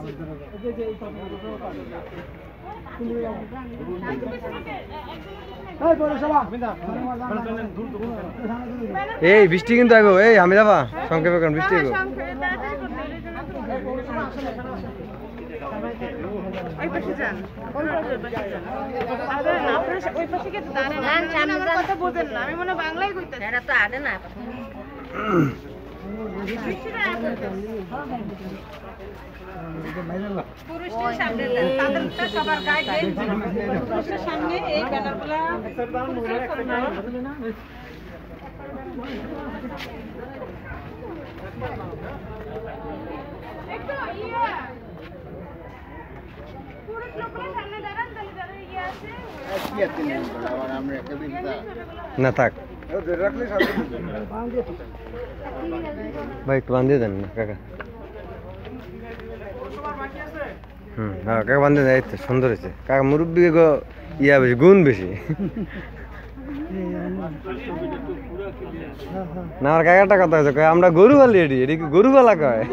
এই বৃষ্টি কিন্তু আইবো, এই আমি যাবা সংক্ষেপে কারণ বৃষ্টি আইবো। আমি মনে বাংলায় কইতাছি এটা তো আগে না পুরুষের সামনে তাদের তো সবার গায়ে গেঞ্জি পুরুষের সামনে এই ব্যানারগুলো একটু ইয়া পুরুষ লোকের সামনে দাঁড়ান তাহলে যারা ইয়া আছে কি আছে আবার আমরা একটা দিন না থাক ভাই একটু বান্ধিয়ে দেন না কাকা। হ্যাঁ কাকা বান্ধিয়ে দেয়, সুন্দর হয়েছে কাকা। মুরব্বী ইয়া বেশি, গুণ বেশি না। আমার কাকাটা কথা হয়েছে কয় আমরা গরু পালি, এটি এটি কি গরু পালা কয়।